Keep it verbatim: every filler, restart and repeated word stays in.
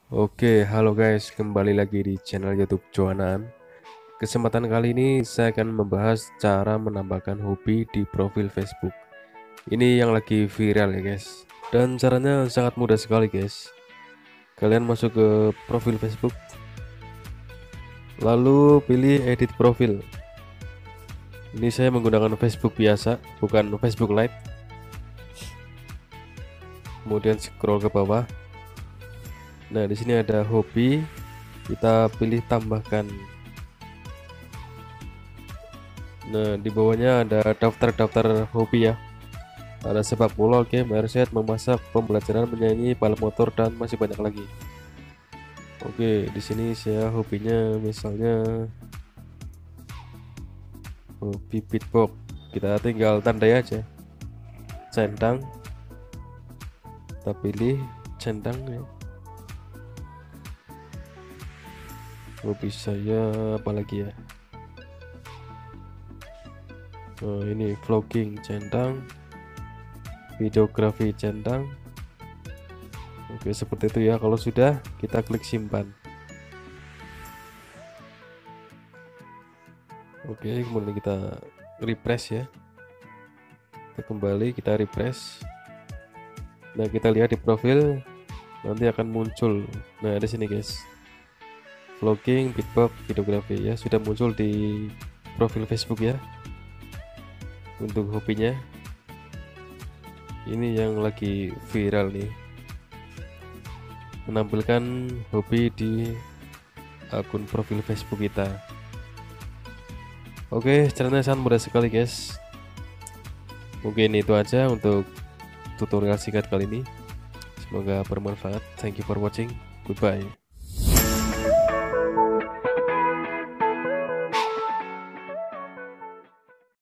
Oke, halo guys, kembali lagi di channel YouTube Joanan. Kesempatan kali ini saya akan membahas cara menambahkan hobi di profil Facebook. Ini yang lagi viral ya guys. Dan caranya sangat mudah sekali guys. Kalian masuk ke profil Facebook, lalu pilih edit profil. Ini saya menggunakan Facebook biasa, bukan Facebook Lite. Kemudian scroll ke bawah. Nah, di sini ada hobi, kita pilih tambahkan. Nah, di bawahnya ada daftar-daftar hobi ya. Ada sepak bola, game, airset, memasak, pembelajaran, menyanyi, balap motor, dan masih banyak lagi. Oke, di sini saya hobinya misalnya hobi beatbox. Kita tinggal tandai aja. Centang. Kita pilih centang ya. Hobi saya apalagi ya? Oh, ini vlogging centang, videografi centang. Oke, seperti itu ya. Kalau sudah, kita klik simpan. Oke, kemudian kita refresh ya. Kita kembali, kita refresh. Nah, kita lihat di profil, nanti akan muncul. Nah, di sini guys, vlogging, beatbox, videografi ya, sudah muncul di profil Facebook ya. Untuk hobinya, ini yang lagi viral nih, menampilkan hobi di akun profil Facebook kita. Oke, caranya sangat mudah sekali guys. Mungkin itu aja untuk tutorial singkat kali ini. Semoga bermanfaat. Thank you for watching. Goodbye.